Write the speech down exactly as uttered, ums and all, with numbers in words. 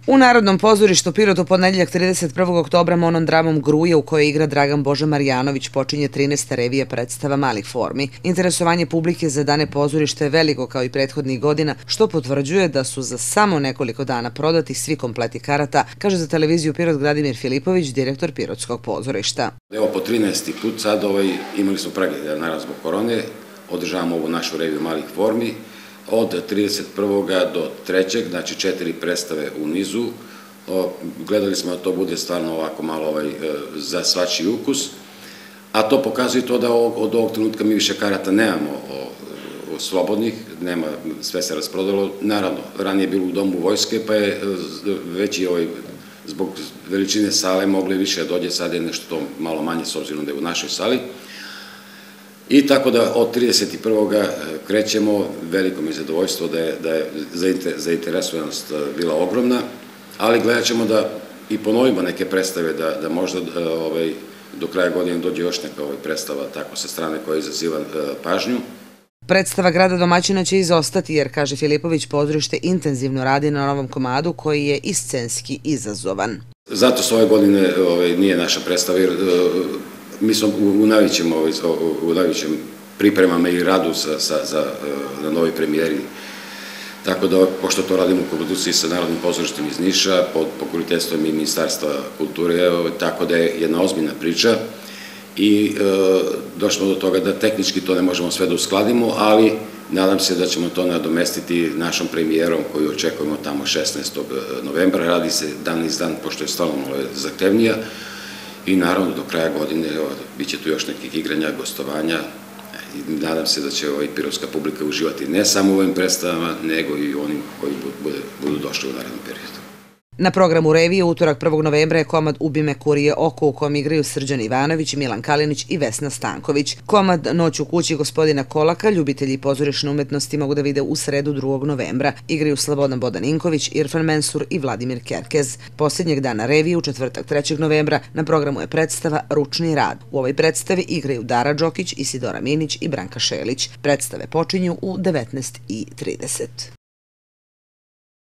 U Narodnom pozorištu Pirot u ponedeljak trideset prvog oktobra monodramom Gruja u kojoj igra Dragan Boža Marjanović počinje trinaesta revija predstava malih formi. Interesovanje publike za dane pozorišta je veliko kao i prethodnih godina, što potvrđuje da su za samo nekoliko dana prodati svi kompleti karata, kaže za televiziju Pirot Gradimir Filipović, direktor Pirotskog pozorišta. Evo po trinaesti put sad ovaj, imali smo pregled, naravno zbog korone, održavamo ovu našu reviju malih formi. Od trideset prvog do trećeg znači četiri predstave u nizu. Gledali smo da to bude stvarno ovako malo ovaj, za svačiji ukus, a to pokazuje to da od ovog trenutka mi više karata nemamo slobodnih, nema, sve se rasprodalo. Naravno, ranije je bilo u Domu vojske, pa je veći ovaj, zbog veličine sale mogli više dođe, sad je nešto to malo manje s obzirom da je u našoj sali. I tako da od trideset prvog krećemo, veliko mi je zadovoljstvo da je zainteresovanost bila ogromna, ali gledat ćemo da i ponovimo neke predstave, da možda do kraja godine dođe još neka predstava tako sa strane koja izaziva pažnju. Predstava grada domaćina će izostati jer, kaže Filipović, pozorište intenzivno radi na novom komadu koji je i scenski izazovan. Zato s ove godine nije naša predstava jer mi smo u najvećem pripremama i radu na novoj premijeri. Tako da, pošto to radimo u koprodukciji sa Narodnim pozorištem iz Niša, pod pokroviteljstvom i Ministarstva kulture, tako da je jedna ozbiljna priča i došlo do toga da tehnički to ne možemo sve da uskladimo, ali nadam se da ćemo to nadomestiti našom premijerom koju očekujemo tamo šesnaestog novembra. Radi se dan iz dan, pošto je stvarno zahtevnija. I naravno do kraja godine bit će tu još nekih igranja, gostovanja i nadam se da će pirotska publika uživati ne samo u ovim predstavama, nego i onim koji budu došli u narednom periodu. Na programu revije utorak prvog novembra je komad Ubi me kurije oko u kojem igraju Srđan Ivanović, Milan Kalinić i Vesna Stanković. Komad Noć u kući gospodina Kolaka ljubitelji pozorišne umetnosti mogu da vide u sredu drugog novembra. Igraju Slobodan Bodaninković, Irfan Mensur i Vladimir Kerkez. Posljednjeg dana revije u četvrtak trećeg novembra na programu je predstava Ručni rad. U ovoj predstavi igraju Dara Đokić, Isidora Minić i Branka Šelić. Predstave počinju u devetnaest i trideset.